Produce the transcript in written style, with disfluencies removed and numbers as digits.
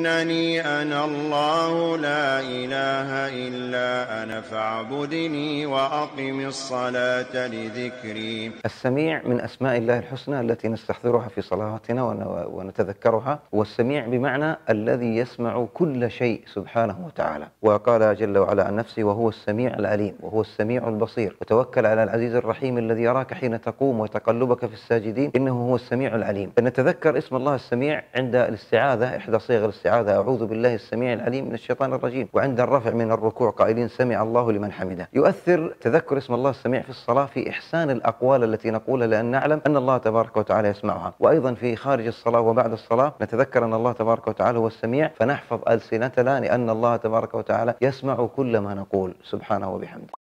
إنني أنا الله لا إله إلا أنا فاعبدني وأقم الصلاة لذكري. السميع من أسماء الله الحسنى التي نستحضرها في صلواتنا ونتذكرها، والسميع بمعنى الذي يسمع كل شيء سبحانه وتعالى. وقال جل وعلا عن نفسه: وهو السميع العليم وهو السميع البصير، وتوكل على العزيز الرحيم الذي يراك حين تقوم وتقلبك في الساجدين إنه هو السميع العليم. فنتذكر اسم الله السميع عند الاستعاذة، إحدى صيغ الاستعاذة: أعوذ بالله السميع العليم من الشيطان الرجيم، وعند الرفع من الركوع قائلين: سمع الله لمن حمده. يؤثر تذكر اسم الله السميع في الصلاة في إحسان الأقوال التي نقولها، لأن نعلم أن الله تبارك وتعالى يسمعها. وأيضا في خارج الصلاة وبعد الصلاة نتذكر أن الله تبارك وتعالى هو السميع، فنحفظ ألسنتنا لأن الله تبارك وتعالى يسمع كل ما نقول سبحانه وبحمده.